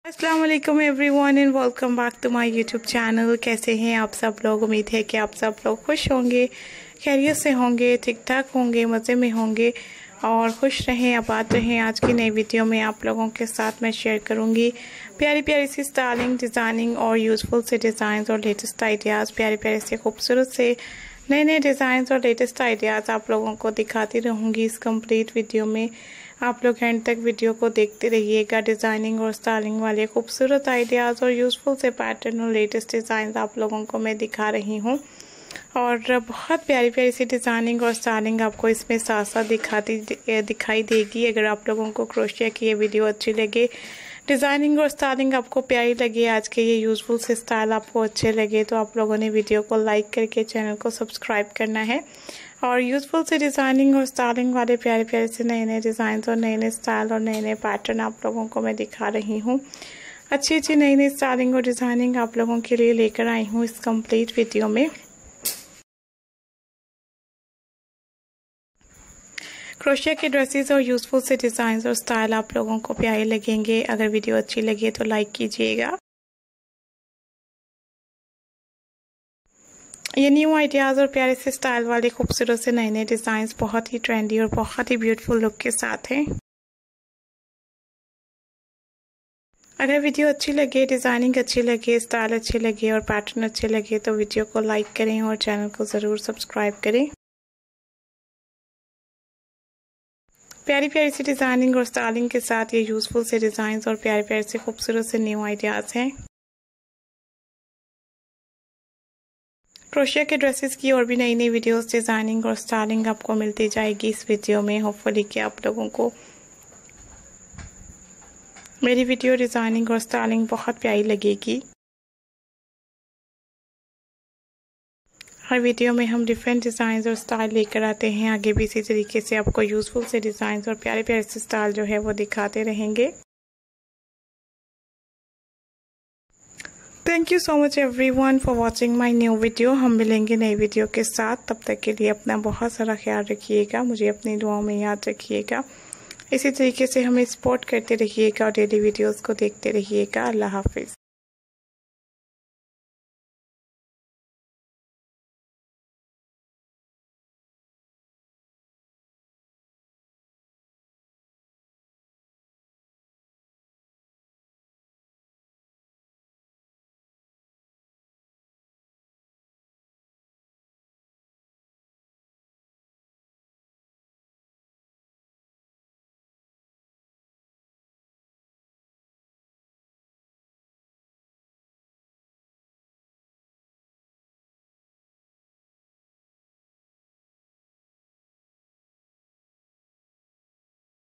अस्सलाम वालेकुम everyone and welcome back to my YouTube channel. कैसे हैं आप सब लोग? उम्मीद है कि आप सब लोग खुश होंगे, खैरियत से होंगे, ठीक ठाक होंगे, मज़े में होंगे और खुश रहें, आबाद रहें। आज की नई वीडियो में आप लोगों के साथ मैं शेयर करूंगी प्यारी प्यारी सी स्टाइलिंग, डिज़ाइनिंग और यूज़फुल से डिज़ाइन और लेटेस्ट आइडियाज़, प्यारे प्यारे से खूबसूरत से नए नए डिज़ाइन और लेटेस्ट आइडियाज़ आप लोगों को दिखाती रहूँगी इस कंप्लीट वीडियो में। आप लोग एंड तक वीडियो को देखते रहिएगा। डिज़ाइनिंग और स्टाइलिंग वाले खूबसूरत आइडियाज़ और यूज़फुल से पैटर्न और लेटेस्ट डिज़ाइन आप लोगों को मैं दिखा रही हूँ और बहुत प्यारी प्यारी सी डिज़ाइनिंग और स्टाइलिंग आपको इसमें साथ साथ दिखाई देगी। अगर आप लोगों को क्रोशिया की ये वीडियो अच्छी लगे, डिज़ाइनिंग और स्टाइलिंग आपको प्यारी लगे, आज के ये यूज़फुल से स्टाइल आपको अच्छे लगे, तो आप लोगों ने वीडियो को लाइक करके चैनल को सब्सक्राइब करना है और यूज़फुल से डिज़ाइनिंग और स्टाइलिंग वाले प्यारे प्यारे से नए नए डिज़ाइन और नए नए स्टाइल और नए नए पैटर्न आप लोगों को मैं दिखा रही हूँ। अच्छी अच्छी नई नई स्टाइलिंग और डिज़ाइनिंग आप लोगों के लिए लेकर आई हूँ इस कंप्लीट वीडियो में। क्रोशिया के ड्रेसेस और यूज़फुल से डिज़ाइन और स्टाइल आप लोगों को प्यारे लगेंगे। अगर वीडियो अच्छी लगे तो लाइक कीजिएगा। ये न्यू आइडियाज़ और प्यारे से स्टाइल वाले खूबसूरत से नए नए डिज़ाइंस बहुत ही ट्रेंडी और बहुत ही ब्यूटीफुल लुक के साथ हैं। अगर वीडियो अच्छी लगे, डिज़ाइनिंग अच्छी लगे, स्टाइल अच्छे लगे और पैटर्न अच्छे लगे तो वीडियो को लाइक करें और चैनल को ज़रूर सब्सक्राइब करें। प्यारी प्यारी सी डिज़ाइनिंग और स्टाइलिंग के साथ ये यूज़फुल से डिज़ाइंस और प्यारे प्यारे से खूबसूरत से न्यू आइडियाज़ हैं। क्रोशिया के ड्रेसेस की और भी नई नई वीडियोस, डिज़ाइनिंग और स्टाइलिंग आपको मिलती जाएगी इस वीडियो में। होपफुली कि आप लोगों को मेरी वीडियो डिज़ाइनिंग और स्टाइलिंग बहुत प्यारी लगेगी। हर वीडियो में हम डिफरेंट डिज़ाइन और स्टाइल लेकर आते हैं। आगे भी इसी तरीके से आपको यूज़फुल से डिज़ाइन और प्यारे प्यारे से स्टाइल जो है वो दिखाते रहेंगे। Thank you so much everyone for watching my new video. हम मिलेंगे नई वीडियो के साथ। तब तक के लिए अपना बहुत सारा ख्याल रखिएगा, मुझे अपनी दुआओं में याद रखिएगा। इसी तरीके से हमें सपोर्ट करते रहिएगा और डेली वीडियोस को देखते रहिएगा। अल्लाह हाफिज़।